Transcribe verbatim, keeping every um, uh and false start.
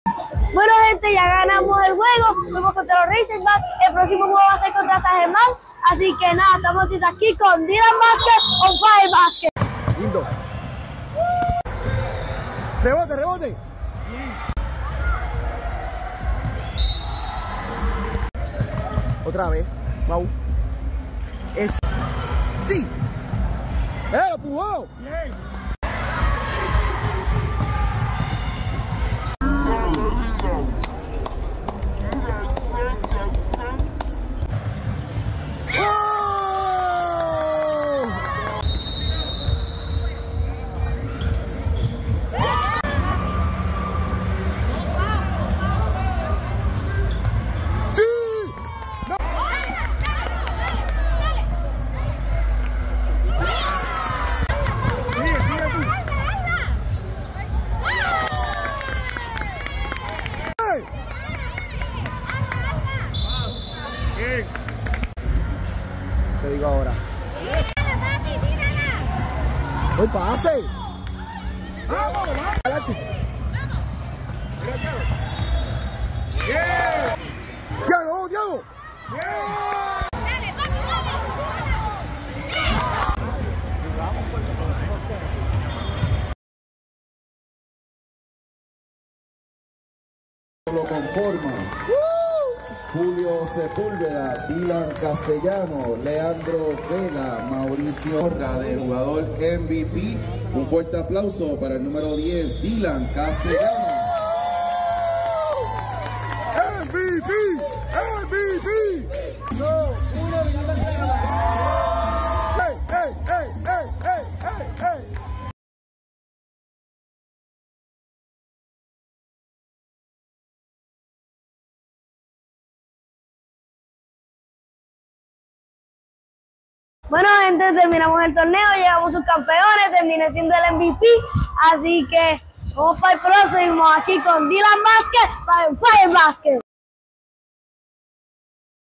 Bueno, gente, ya ganamos el juego. Fuimos contra los Razorbacks. El próximo juego va a ser contra San Germán. Así que nada, estamos aquí con Dylan Vázquez on Fire Basket. Lindo. Rebote, rebote. Otra vez. Mau. Es. Sí. ¡Eh, lo pujó! Te digo ahora. ¡Voy, pase! ¡Vamos, vamos! ¡Adelante! ¡Diego! ¡Diego, Diego! ¡Dale, papi, dale! Lo conforman Julio Sepúlveda, Dylan Castellano, Leandro Vela, Mauricio Horra, del jugador M V P. Un fuerte aplauso para el número diez, Dylan Castellano. M V P, M V P. Dos, uno, ¡hey, hey, hey, hey, hey, hey, hey! Bueno, gente, terminamos el torneo, llegamos subcampeones, terminé siendo el M V P, así que vamos para el próximo aquí con Dylan Vázquez para el Fire Basket.